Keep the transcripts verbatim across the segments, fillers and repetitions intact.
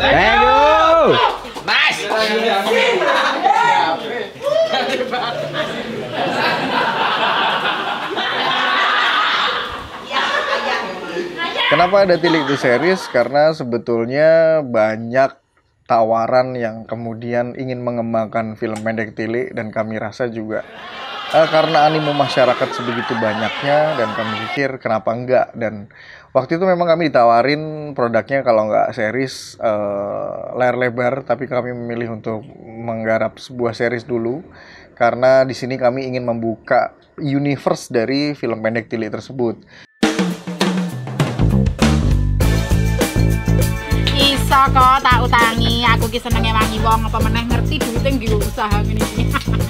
Thank you. Nice. Kenapa ada Tilik The Series? Karena sebetulnya banyak tawaran yang kemudian ingin mengembangkan film pendek Tilik, dan kami rasa juga eh, karena animo masyarakat sebegitu banyaknya, dan kami pikir kenapa enggak. Dan waktu itu memang kami ditawarin produknya kalau nggak series eh, layar lebar, tapi kami memilih untuk menggarap sebuah series dulu karena di sini kami ingin membuka universe dari film pendek Tilik tersebut. Iso kok tak utangi, aku ki senenge wangi wong apa meneh ngerti duwite nggo usaha ngene iki.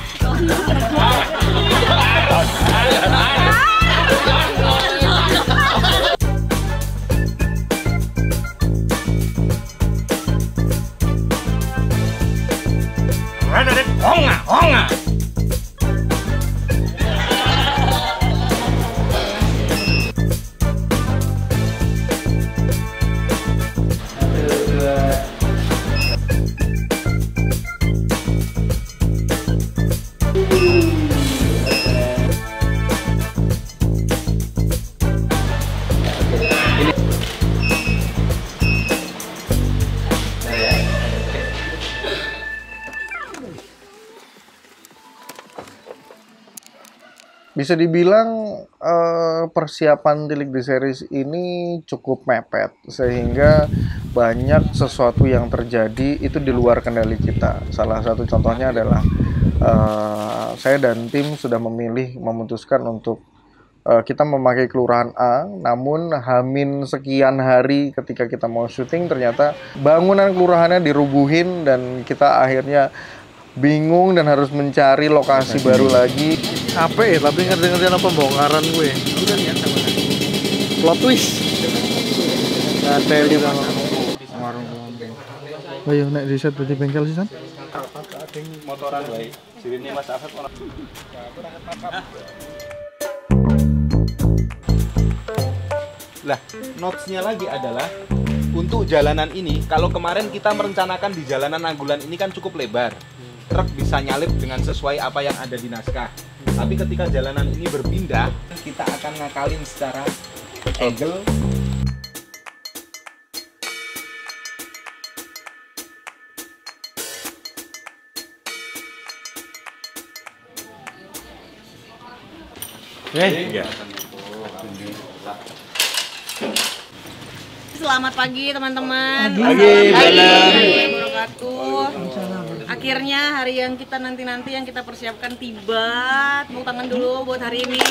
Onga, onga. Bisa dibilang eh, persiapan Tilik The Series ini cukup mepet, sehingga banyak sesuatu yang terjadi itu di luar kendali kita. Salah satu contohnya adalah eh, saya dan tim sudah memilih memutuskan untuk eh, kita memakai kelurahan A, namun hamin sekian hari ketika kita mau syuting ternyata bangunan kelurahannya dirubuhin, dan kita akhirnya bingung dan harus mencari lokasi baru lagi. Apa ya, tapi ngerti-ngerti apa pembongkaran gue. Udah lihat sama plot twist. Ada di dalam warung lonteng. Oh iya, nek riset berarti bengkel sih, San? Motoran wae. Jirine Mas Afat ora. Lah, notes-nya lagi adalah untuk jalanan ini, kalau kemarin kita merencanakan di jalanan Anggulan ini kan cukup lebar. Truk bisa nyalip dengan sesuai apa yang ada di naskah. Tapi ketika jalanan ini berpindah, kita akan ngakalin secara angle. Eh, Selamat pagi teman-teman. Pagi, wabarakatuh. Akhirnya hari yang kita nanti-nanti yang kita persiapkan tiba. Tepuk tangan dulu buat hari ini.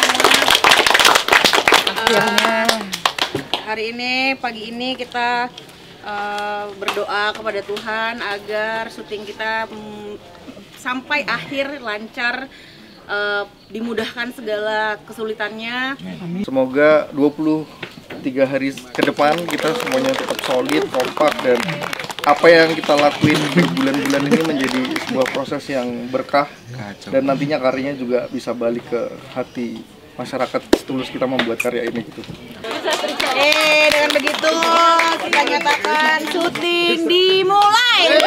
Uh, hari ini, pagi ini kita uh, berdoa kepada Tuhan agar syuting kita mm, sampai akhir lancar. Uh, dimudahkan segala kesulitannya. Semoga dua puluh tiga hari ke depan kita semuanya tetap solid, kompak, dan apa yang kita lakuin di bulan-bulan ini menjadi sebuah proses yang berkah, dan nantinya karyanya juga bisa balik ke hati masyarakat setulus kita membuat karya ini gitu. Eh, dengan begitu kita nyatakan syuting dimulai.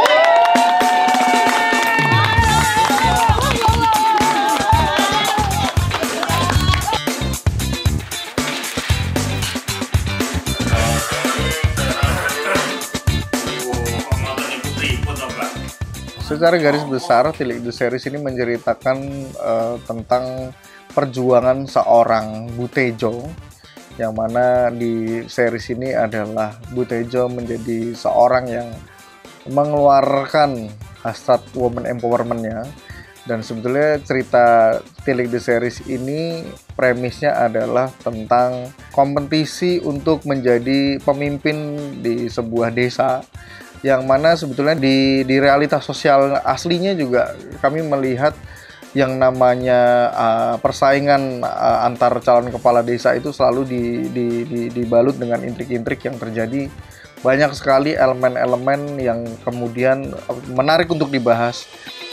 Secara garis besar, Tilik The Series ini menceritakan uh, tentang perjuangan seorang Butejo, yang mana di series ini adalah Butejo menjadi seorang yang mengeluarkan hasrat woman empowerment-nya. Dan sebetulnya cerita Tilik The Series ini premisnya adalah tentang kompetisi untuk menjadi pemimpin di sebuah desa, yang mana sebetulnya di, di realitas sosial aslinya juga kami melihat yang namanya uh, persaingan uh, antar calon kepala desa itu selalu di, di, di, dibalut dengan intrik-intrik yang terjadi. Banyak sekali elemen-elemen yang kemudian menarik untuk dibahas.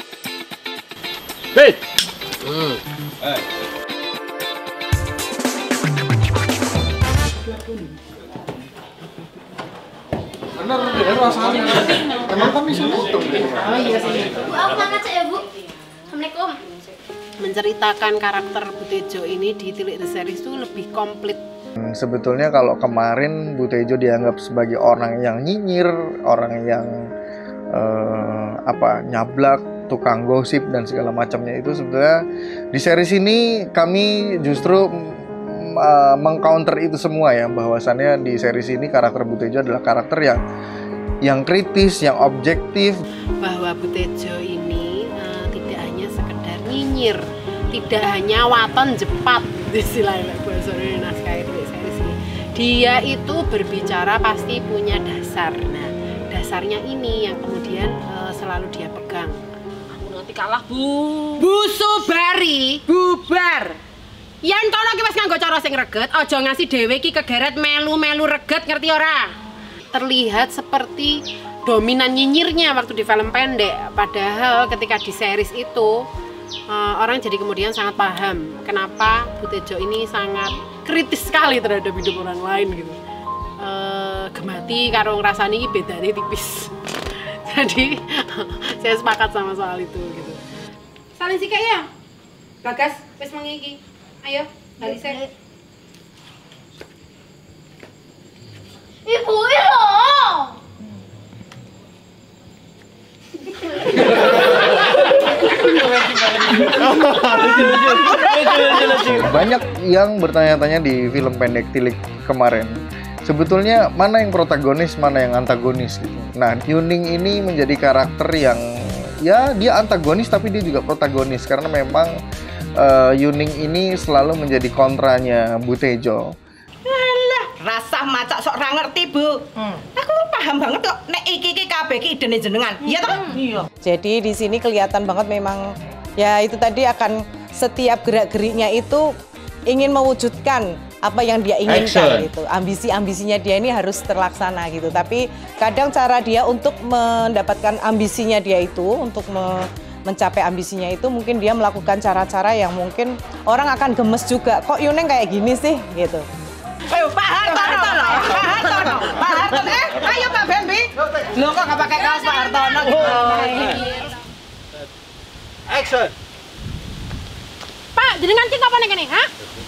Hey. Hmm. Eh. bener deh rasanya. Emang kami nutup. Oh iya sih. Bu, aku angkat ya, Bu. Assalamualaikum. Menceritakan karakter Butejo ini di Tilik The Series itu lebih komplit. Sebetulnya kalau kemarin Butejo dianggap sebagai orang yang nyinyir, orang yang eh, apa nyablak, tukang gosip dan segala macamnya, itu sebetulnya di series ini kami justru uh, mengcounter itu semua ya, bahwasannya di series ini karakter Butejo adalah karakter yang yang kritis, yang objektif. Bahwa Butejo ini uh, tidak hanya sekedar nyinyir, tidak hanya waton jepat istilahnya bahasa naskah itu series ini. Dia itu berbicara pasti punya dasar. Nah, dasarnya ini yang kemudian uh, selalu dia pegang. Nanti kalah bu Bu Subari bubar Yan kono ki wis nganggo cara sing reget, aja ngasih dhewe ki kegeret melu-melu reget, ngerti ora? Terlihat seperti dominan nyinyirnya waktu di film pendek, padahal ketika di series itu uh, orang jadi kemudian sangat paham kenapa Butejo ini sangat kritis sekali terhadap hidup orang lain gitu. Uh, gemati karo ngrasani iki bedane tipis. Jadi saya sepakat sama soal itu gitu. Saling sih ya. Bagas, wis mengiki. Ayo, balik saya. Ibu, ibu. Banyak yang bertanya-tanya di film pendek Tilik kemarin, sebetulnya mana yang protagonis, mana yang antagonis gitu. Nah, Yuning ini menjadi karakter yang ya dia antagonis tapi dia juga protagonis, karena memang uh, Yuning ini selalu menjadi kontranya Butejo. Alah, rasa macak sok ra ngerti, Bu. Hmm. Aku paham banget kok nek iki iki kabeh iki idene jenengan. Iya toh? Iya. Jadi di sini kelihatan banget memang ya itu tadi akan setiap gerak-geriknya itu ingin mewujudkan apa yang dia inginkan gitu. Ambisi-ambisinya dia ini harus terlaksana gitu. Tapi kadang cara dia untuk mendapatkan ambisinya dia itu, untuk me mencapai ambisinya itu mungkin dia melakukan cara-cara yang mungkin orang akan gemes juga. Kok Yuneng kayak gini sih gitu. Ayo Pak Hartono, Pak Hartono, Pak Hartono, eh, ayo Pak Bambi. Lo kok nggak pakai kaos Pak Hartono gitu? Action. Pak, jenengan ki kapan kene, ha?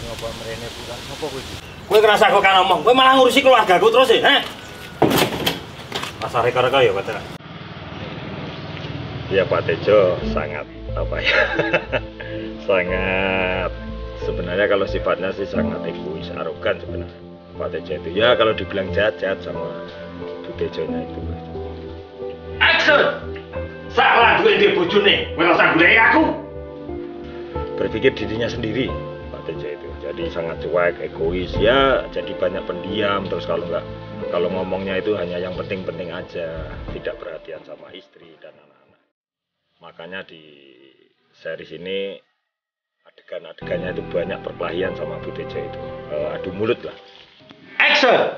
Gue ngerasa kok kan ngomong, gue malah ngurusi keluargaku terus sih, ha? Pasar reka-reka ya, Pak Tera. Ya Pak Tejo sangat apa ya? Sangat sebenarnya kalau sifatnya sih sangat egois, arogan sebenarnya Pak Tejo itu. Ya kalau dibilang jahat-jahat sama Bu Tejonya itu. Action! Salah gue di bojone, gue rasa gue aku. Berpikir dirinya sendiri Pak Tejo itu. Jadi sangat cuek, egois, ya jadi banyak pendiam, terus kalau nggak kalau ngomongnya itu hanya yang penting-penting aja, tidak perhatian sama istri dan anak-anak. Makanya di series ini adegan-adegannya itu banyak perkelahian sama Bu Tejo itu, uh, adu mulut lah. Action!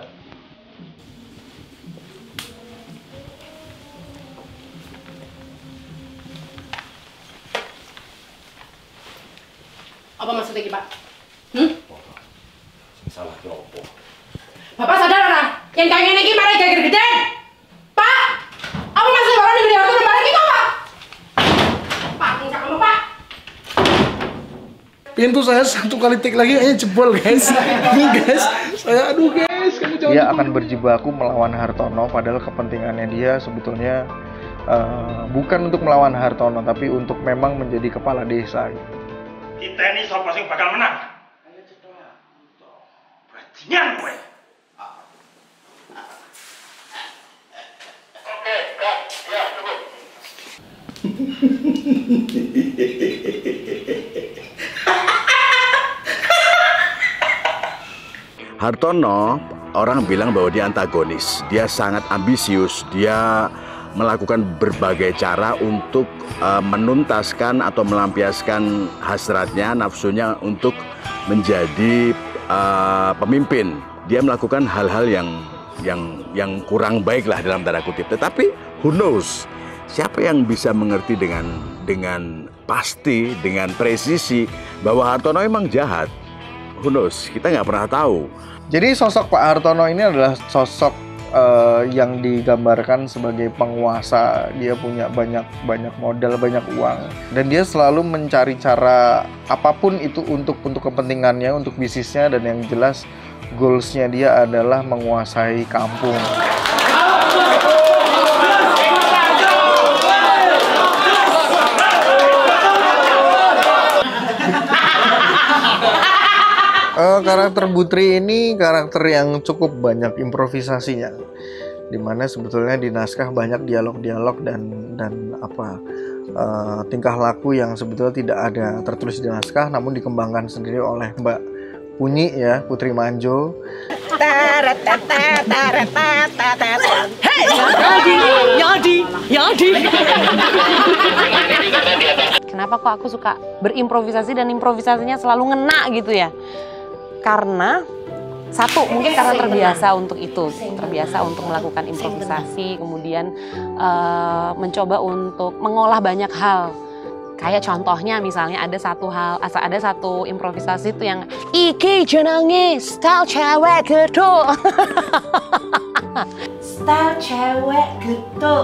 Apa maksudnya Pak? Hmm? Salah apa? Bapak sadar ora? Yang kayak ngene iki mari geger gede. Pak! Apa maksudnya Bapak negeri harus lebaran iki kok, Pak? Pak, enggak kamu, Pak. Pintu saya satu kali tik lagi kayaknya jebol, guys. Ini guys, saya aduh guys, kamu jangan. Dia akan berjibaku melawan Hartono, padahal kepentingannya dia sebetulnya uh, bukan untuk melawan Hartono, tapi untuk memang menjadi kepala desa gitu. Kita ini siapa sih bakal menang? Bajingan gue. Oke, kak, ya, tunggu. Hartono, orang bilang bahwa dia antagonis, dia sangat ambisius, dia melakukan berbagai cara untuk uh, menuntaskan atau melampiaskan hasratnya, nafsunya untuk menjadi uh, pemimpin. Dia melakukan hal-hal yang yang yang kurang baik lah dalam tanda kutip. Tetapi who knows? Siapa yang bisa mengerti dengan dengan pasti, dengan presisi bahwa Hartono memang jahat? Who knows? Kita nggak pernah tahu. Jadi sosok Pak Hartono ini adalah sosok uh, yang digambarkan sebagai penguasa. Dia punya banyak banyak modal, banyak uang, dan dia selalu mencari cara apapun itu untuk untuk kepentingannya, untuk bisnisnya, dan yang jelas goalsnya dia adalah menguasai kampung. Uh, karakter Putri ini karakter yang cukup banyak improvisasinya, dimana sebetulnya di naskah banyak dialog-dialog dan dan apa uh, tingkah laku yang sebetulnya tidak ada tertulis di naskah, namun dikembangkan sendiri oleh Mbak Punyi ya, Putri Manjo. Hei, Yadi, Yadi, Yadi. Kenapa kok aku suka berimprovisasi dan improvisasinya selalu ngena gitu ya? Karena satu, mungkin karena terbiasa untuk itu, terbiasa untuk melakukan improvisasi, kemudian uh, mencoba untuk mengolah banyak hal. Kayak contohnya misalnya ada satu hal, ada satu improvisasi itu yang iki jenenge style cewek gedho. Style cewek gedho.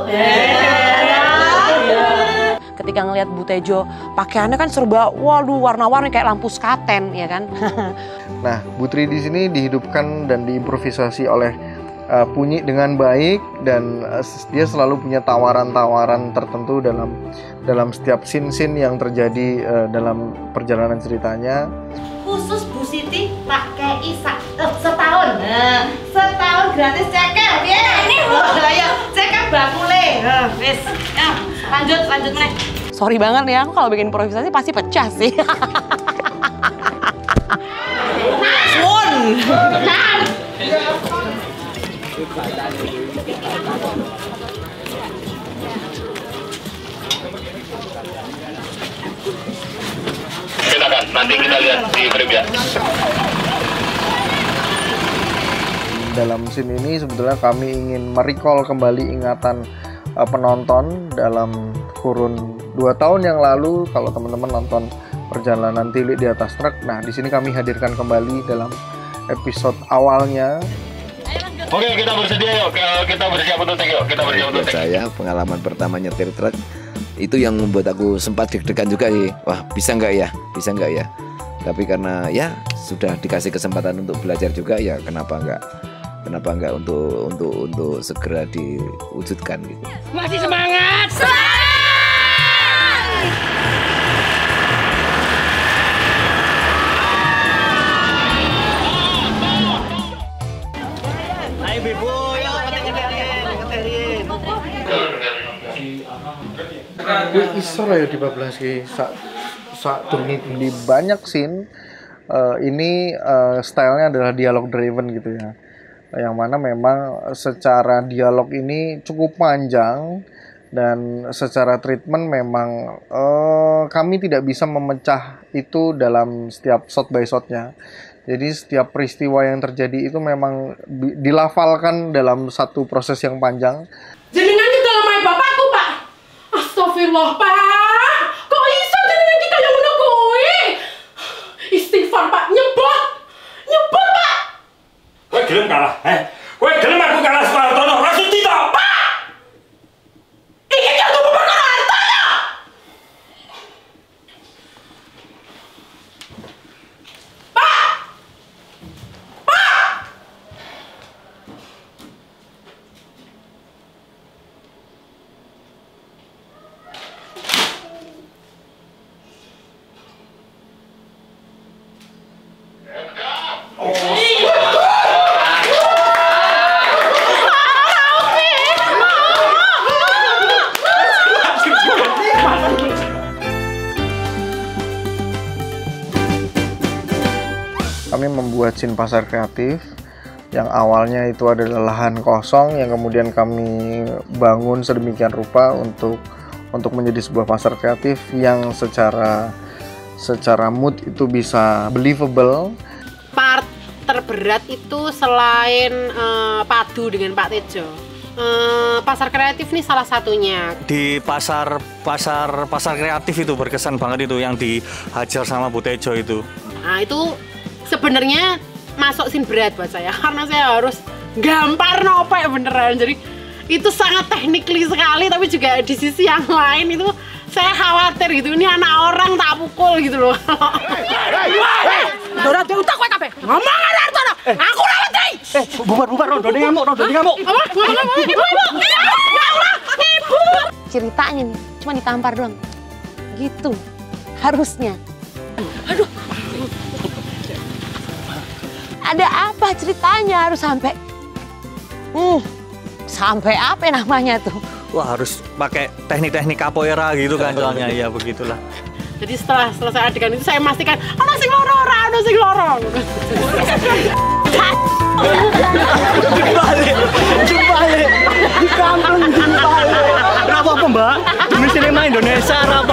Ketika ngelihat Bu Tejo, pakaiannya kan serba waduh warna-warni kayak lampu skaten, ya kan? Nah, Putri di sini dihidupkan dan diimprovisasi oleh uh, Punyi dengan baik, dan uh, dia selalu punya tawaran-tawaran tertentu dalam dalam setiap scene-scene yang terjadi uh, dalam perjalanan ceritanya. Khusus Bu Siti pakai isa uh, setahun, uh, setahun gratis ceker, ya ini ya ceker bakule, uh, wis, uh, lanjut lanjut nih. Sorry banget ya, aku kalau bikin improvisasi pasti pecah sih. Sun. Silakan, nanti kita lihat di preview. Dalam scene ini sebetulnya kami ingin merecall kembali ingatan uh, penonton dalam kurun dua tahun yang lalu. Kalau teman-teman nonton Perjalanan Tilik di Atas Truk, nah di sini kami hadirkan kembali dalam episode awalnya. Oke, kita bersedia yuk, kita bersiap untuk take yuk, kita bersiap untuk take. Saya pengalaman pertama nyetir truk itu yang membuat aku sempat deg-degan juga sih. Wah, bisa nggak ya, bisa nggak ya. Tapi karena ya sudah dikasih kesempatan untuk belajar juga, ya kenapa nggak, kenapa nggak untuk untuk untuk segera diwujudkan gitu. Masih semangat. Gue iso lah ya dibablas ki sak sak turni di banyak scene uh, ini uh, stylenya adalah dialog driven gitu ya, yang mana memang secara dialog ini cukup panjang dan secara treatment memang uh, kami tidak bisa memecah itu dalam setiap shot by shotnya. Jadi setiap peristiwa yang terjadi itu memang dilafalkan dalam satu proses yang panjang. Jenengan iki dalam ae bapakku, Pak. Astagfirullah, Pak. Kok iso jenengan iki kaya ngono kuwi? Istighfar, Pak. Nyebut. Nyebut, Pak. Kowe gelem kalah, eh? Kowe gelem aku kalah sama Hartono, ora suci to, Pak. Iki kan tuku perkara harta ya. Pak. Pak. Kami membuat scene pasar kreatif yang awalnya itu adalah lahan kosong yang kemudian kami bangun sedemikian rupa untuk untuk menjadi sebuah pasar kreatif yang secara secara mood itu bisa believable. Part terberat itu selain uh, padu dengan Pak Tejo, uh, pasar kreatif nih salah satunya. Di pasar pasar pasar kreatif itu berkesan banget itu yang dihajar sama Bu Tejo itu. Nah itu sebenarnya masuk scene berat buat saya karena saya harus gampar nopek beneran. Jadi itu sangat technically sekali, tapi juga di sisi yang lain itu saya khawatir gitu, ini anak orang tak pukul gitu loh. Dora diutak kowe kabeh. Ngomong arep Artono. Aku ora wedi. Eh, bubar-bubar rondo ngamuk, rondo ngamuk. Apa? Ngomong ibu, ibu. Ya Allah, ibu. Ceritanya nih cuma ditampar doang. Gitu. Harusnya. Aduh. Ada apa ceritanya harus sampai Hmm. Sampai apa namanya tuh? Wah, harus pakai teknik-teknik capoeira gitu kan soalnya. Ya begitulah. Jadi setelah selesai adegan itu saya memastikan ono sing loro ora, ono sing loro. Dibalik, dibalik, dikampung dibalik. Kenapa apa Mbak? Demi sinema Indonesia apa?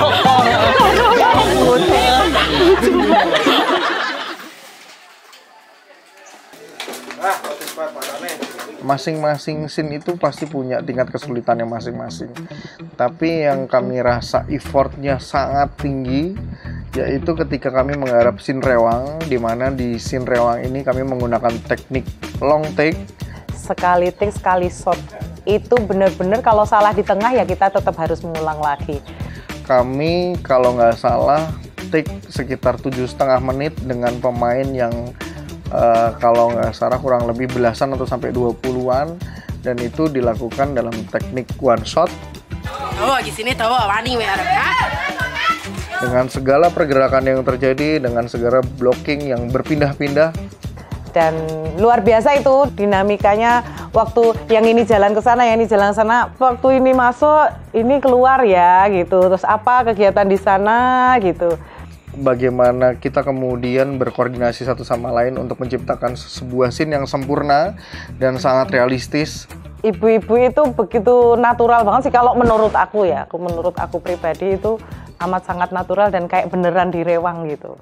Masing-masing scene itu pasti punya tingkat kesulitannya masing-masing. Tapi yang kami rasa effortnya sangat tinggi yaitu ketika kami menggarap scene rewang, di mana di scene rewang ini kami menggunakan teknik long take. Sekali take, sekali shot. Itu benar-benar kalau salah di tengah ya kita tetap harus mengulang lagi. Kami kalau nggak salah take sekitar tujuh setengah menit dengan pemain yang Uh, kalau nggak salah kurang lebih belasan atau sampai dua puluhan, dan itu dilakukan dalam teknik one shot. Oh, di sini tahu wani we arep ya. Dengan segala pergerakan yang terjadi, dengan segala blocking yang berpindah-pindah. Dan luar biasa itu dinamikanya, waktu yang ini jalan ke sana, yang ini jalan ke sana, waktu ini masuk, ini keluar ya gitu. Terus apa kegiatan di sana gitu. Bagaimana kita kemudian berkoordinasi satu sama lain untuk menciptakan sebuah scene yang sempurna dan sangat realistis. Ibu-ibu itu begitu natural banget sih kalau menurut aku ya, aku menurut aku pribadi itu amat sangat natural dan kayak beneran di rewang gitu.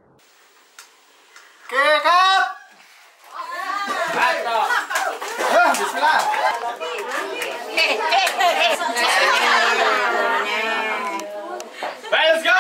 Oke, cut. Eh, bismillah. Let's go.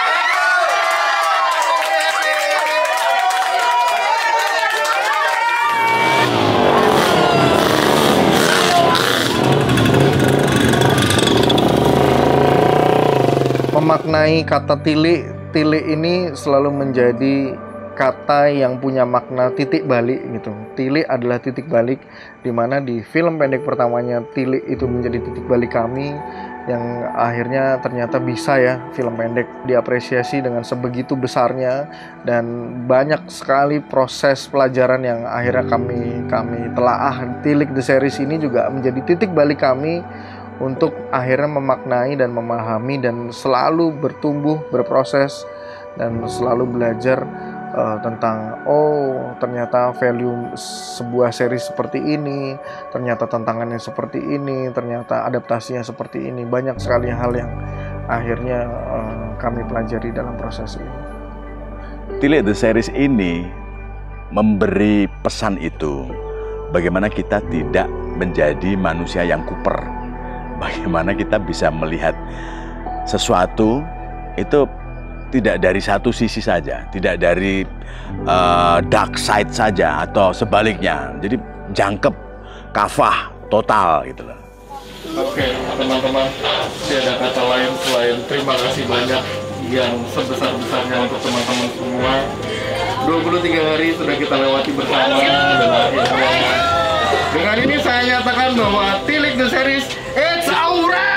Memaknai kata tilik, tilik ini selalu menjadi kata yang punya makna titik balik gitu. Tilik adalah titik balik, dimana di film pendek pertamanya tilik itu menjadi titik balik kami, yang akhirnya ternyata bisa ya film pendek diapresiasi dengan sebegitu besarnya, dan banyak sekali proses pelajaran yang akhirnya kami kami telaah. Tilik The Series ini juga menjadi titik balik kami untuk akhirnya memaknai dan memahami dan selalu bertumbuh, berproses, dan selalu belajar uh, tentang oh ternyata value sebuah seri seperti ini, ternyata tantangannya seperti ini, ternyata adaptasinya seperti ini. Banyak sekali hal yang akhirnya uh, kami pelajari dalam proses ini. Tilik The Series ini memberi pesan itu, bagaimana kita tidak menjadi manusia yang kuper. Bagaimana kita bisa melihat sesuatu itu tidak dari satu sisi saja, tidak dari uh, dark side saja atau sebaliknya. Jadi jangkep, kafah, total gitu loh. Oke, teman-teman, tiada kata lain selain terima kasih banyak yang sebesar-besarnya untuk teman-teman semua. dua puluh tiga hari sudah kita lewati bersama, dan akhirnya dengan ini saya nyatakan bahwa Tilik The Series it's aura.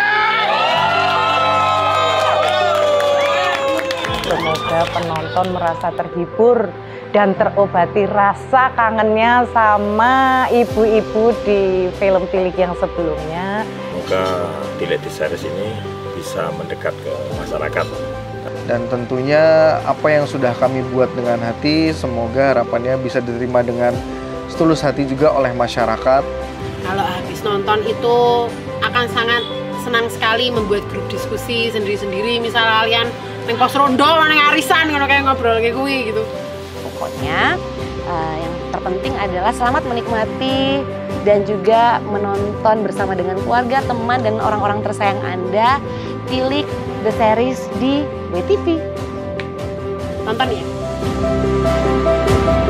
Semoga penonton merasa terhibur dan terobati rasa kangennya sama ibu-ibu di film Tilik yang sebelumnya. Semoga Tilik The Series ini bisa mendekat ke masyarakat. Dan tentunya apa yang sudah kami buat dengan hati, semoga harapannya bisa diterima dengan setulus hati juga oleh masyarakat. Kalau habis nonton itu akan sangat senang sekali membuat grup diskusi sendiri-sendiri. Misal kalian neng pos rondo, neng arisan, ngono kayak ngobrol kayak kuwi gitu. Pokoknya uh, yang terpenting adalah selamat menikmati dan juga menonton bersama dengan keluarga, teman, dan orang-orang tersayang Anda Tilik The Series di W T V. Nonton ya.